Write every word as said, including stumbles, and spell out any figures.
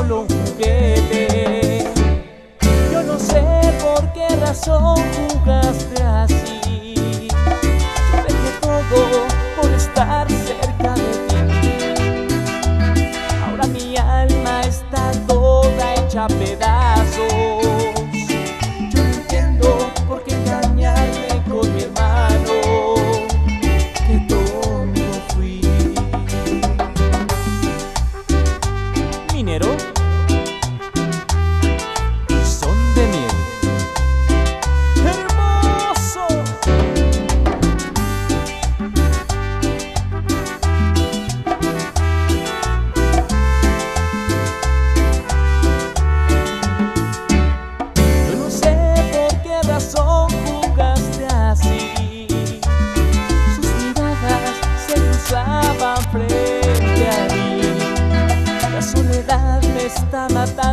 solo un juguete. Yo no sé por qué razón jugaste así. Yo dejé todo por estar cerca de ti. Ahora mi alma está toda hecha a pedazos. Yo no entiendo por qué engañarme con mi hermano. Qué tonto fui. Minero y son de miel. ¡Hermoso! Yo no sé por qué razón jugaste así. Sus miradas se cruzaban frente a mí. La soledad me está matando.